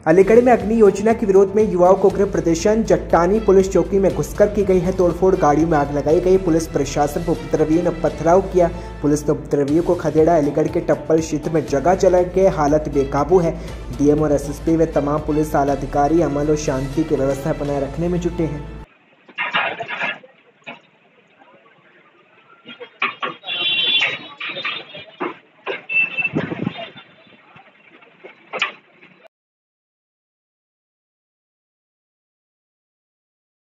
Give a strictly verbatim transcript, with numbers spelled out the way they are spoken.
अलीगढ़ में अग्नि योजना के विरोध में युवाओं को गृह प्रदर्शन। जट्टानी पुलिस चौकी में घुसकर की गई है तोड़फोड़, गाड़ियों में आग लगाई गई। पुलिस प्रशासन पर उपद्रवियों ने पथराव किया। पुलिस ने उपद्रवियों को खदेड़ा। अलीगढ़ के टप्पल क्षेत्र में जगह जला के हालत बेकाबू है। डीएम और एसएसपी व तमाम पुलिस आला अधिकारी अमन और शांति की व्यवस्था बनाए रखने में जुटे हैं।